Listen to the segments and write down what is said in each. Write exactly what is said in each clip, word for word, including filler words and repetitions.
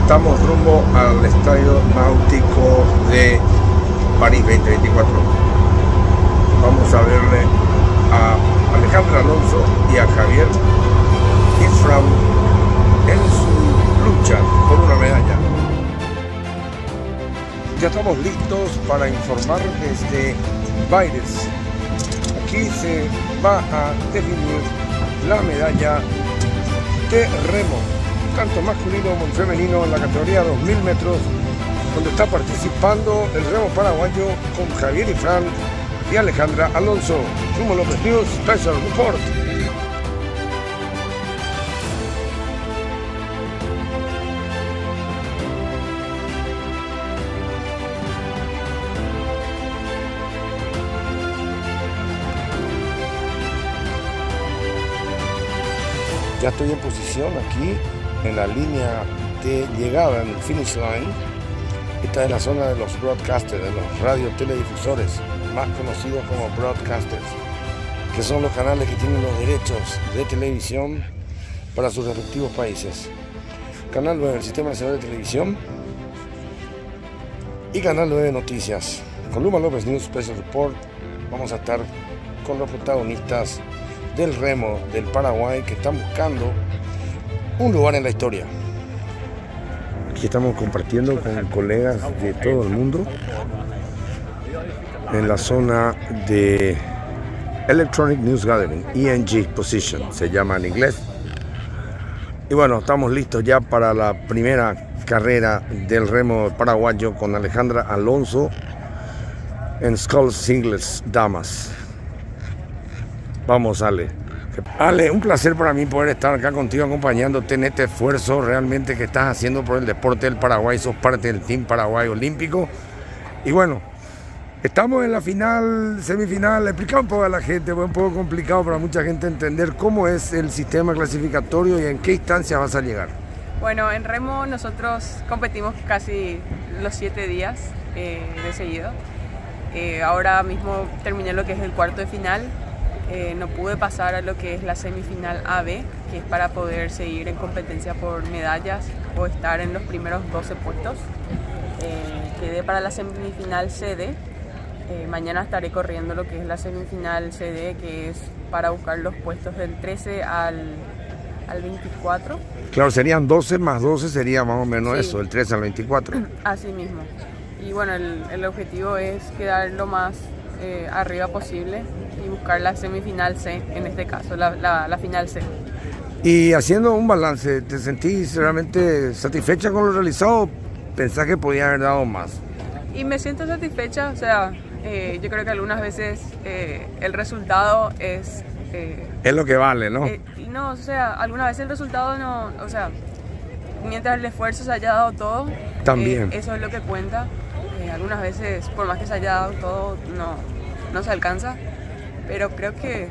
estamos rumbo al Estadio Náutico de París veinte veinticuatro. Vamos a verle a Alejandra Alonso y a Javier Ifrán en su lucha por una medalla. Ya estamos listos para informar desde Baires. Aquí se va a definir la medalla de remo, tanto masculino como femenino, en la categoría dos mil metros, donde está participando el remo paraguayo con Javier Ifrán y Alejandra Alonso. Rumo López News Special Report. Ya estoy en posición aquí en la línea de llegada, en el finish line. Esta es la zona de los broadcasters, de los radioteledifusores, más conocidos como broadcasters, que son los canales que tienen los derechos de televisión para sus respectivos países. Canal nueve, el Sistema Nacional de Televisión, y Canal nueve Noticias. Con Luma López News Special Report vamos a estar con los protagonistas del remo del Paraguay, que están buscando un lugar en la historia. Aquí estamos compartiendo con colegas de todo el mundo en la zona de Electronic News Gathering, E N G Position se llama en inglés. Y bueno, estamos listos ya para la primera carrera del remo paraguayo con Alejandra Alonso en Sculls Singles Damas. Vamos, Ale. Ale, un placer para mí poder estar acá contigo, acompañándote en este esfuerzo realmente que estás haciendo por el deporte del Paraguay. Sos parte del Team Paraguay Olímpico. Y bueno, estamos en la final, semifinal. Explica un poco a la gente, fue un poco complicado para mucha gente entender cómo es el sistema clasificatorio y en qué instancia vas a llegar. Bueno, en remo nosotros competimos casi los siete días eh, de seguido. Eh, ahora mismo terminé lo que es el cuarto de final. Eh, no pude pasar a lo que es la semifinal A B, que es para poder seguir en competencia por medallas o estar en los primeros doce puestos. Eh, quedé para la semifinal C D. Eh, mañana estaré corriendo lo que es la semifinal C D, que es para buscar los puestos del trece al, al veinticuatro. Claro, serían doce más doce, sería más o menos Sí. eso, el trece al veinticuatro. Así mismo. Y bueno, el, el objetivo es quedar lo más eh, arriba posible y buscar la semifinal C, en este caso, la, la, la final C. Y haciendo un balance, ¿te sentís realmente satisfecha con lo realizado? ¿Pensás que podía haber dado más? Y me siento satisfecha, o sea, eh, yo creo que algunas veces eh, el resultado es... Eh, es lo que vale, ¿no? Eh, y no, o sea, algunas veces el resultado no, o sea, mientras el esfuerzo se haya dado todo, También. Eh, eso es lo que cuenta. Eh, algunas veces, por más que se haya dado todo, no, no se alcanza. Pero creo que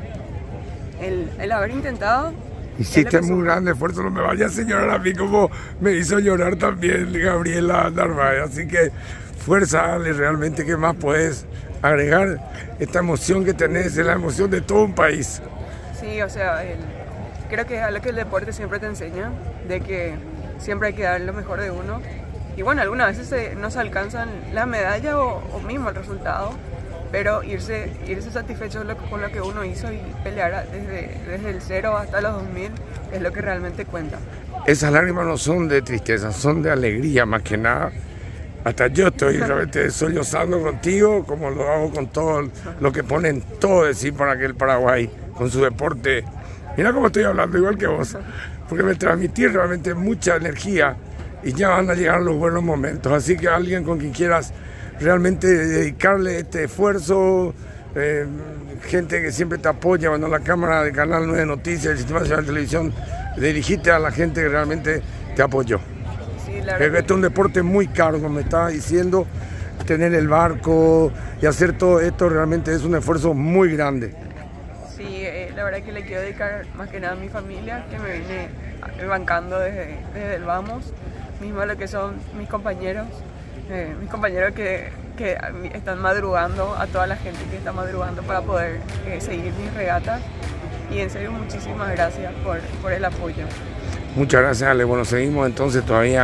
el, el haber intentado... Hiciste muy grande esfuerzo, no me vayas a llorar a mí como me hizo llorar también Gabriela Narváez. Así que fuerza, Ale, realmente, ¿qué más puedes agregar? Esta emoción que tenés es la emoción de todo un país. Sí, o sea, el, creo que es algo que el deporte siempre te enseña, de que siempre hay que dar lo mejor de uno. Y bueno, algunas veces se, no se alcanzan la medalla o, o mismo el resultado, pero irse, irse satisfecho con lo que uno hizo y pelear desde, desde el cero hasta los dos mil es lo que realmente cuenta. Esas lágrimas no son de tristeza, son de alegría más que nada. Hasta yo estoy realmente sollozando contigo, como lo hago con todo lo que ponen todo de sí para que el Paraguay, con su deporte, mira cómo estoy hablando igual que vos, porque me transmitís realmente mucha energía y ya van a llegar los buenos momentos. Así que alguien con quien quieras realmente dedicarle este esfuerzo, eh, gente que siempre te apoya, cuando la cámara de Canal nueve Noticias, el Sistema Nacional de Televisión, dirigiste a la gente que realmente te apoyó. Sí, la Este es un deporte muy caro, como me estaba diciendo, tener el barco y hacer todo esto realmente es un esfuerzo muy grande. Sí, eh, la verdad que le quiero dedicar más que nada a mi familia, que me viene bancando desde, desde el vamos, mismo lo que son mis compañeros. Eh, mis compañeros que, que están madrugando, a toda la gente que está madrugando para poder eh, seguir mis regatas, y en serio muchísimas gracias por, por el apoyo. Muchas gracias, Ale. Bueno, seguimos entonces todavía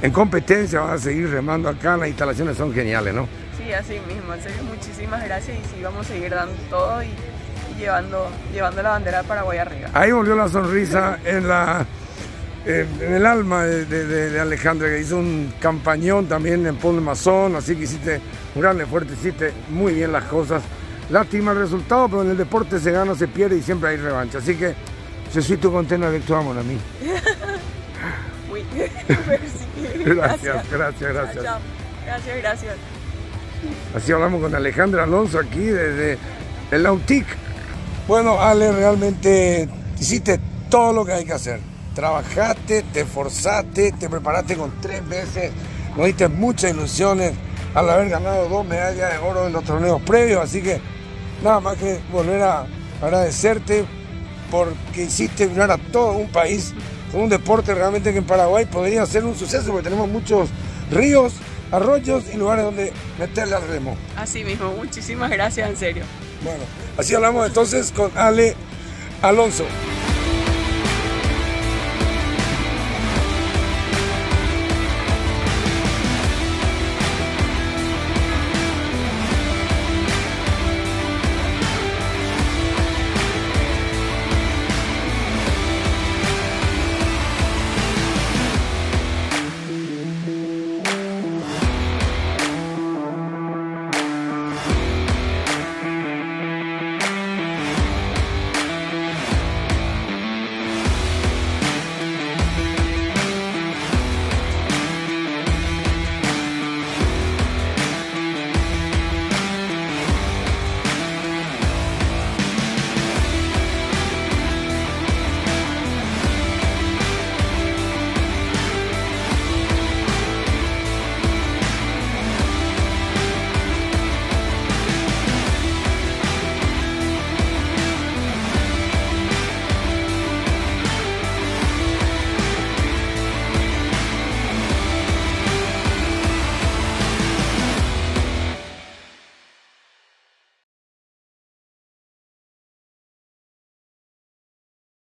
en competencia, vas a seguir remando acá, las instalaciones son geniales, ¿no? Sí, así mismo, en serio, muchísimas gracias y sí, vamos a seguir dando todo y, y llevando, llevando la bandera de Paraguay arriba. Ahí volvió la sonrisa en la... en el alma de, de, de Alejandra, que hizo un campañón también en Pont de Mazón, así que hiciste un gran esfuerzo, hiciste muy bien las cosas. Lástima el resultado, pero en el deporte se gana, se pierde y siempre hay revancha. Así que, je suis tout content avec toi, mon ami. Oui, gracias, gracias, gracias. Chao. Gracias, gracias. Así hablamos con Alejandra Alonso aquí desde el Nautic. Bueno, Ale, realmente hiciste todo lo que hay que hacer. Trabajaste, te esforzaste, te preparaste con tres veces, nos diste muchas ilusiones al haber ganado dos medallas de oro en los torneos previos, así que nada más que volver a agradecerte porque hiciste unir a todo un país con un deporte realmente que en Paraguay podría ser un suceso porque tenemos muchos ríos, arroyos y lugares donde meterle al remo. Así mismo, muchísimas gracias, en serio. Bueno, así hablamos entonces con Ale Alonso.